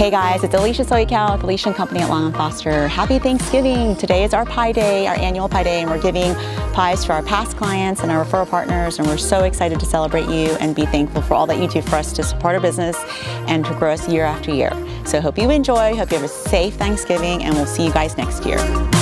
Hey guys, it's Alicia SoyCal with Alicia & Company at Long & Foster. Happy Thanksgiving. Today is our pie day, our annual pie day, and we're giving pies to our past clients and our referral partners, and we're so excited to celebrate you and be thankful for all that you do for us to support our business and to grow us year after year. So hope you enjoy, hope you have a safe Thanksgiving, and we'll see you guys next year.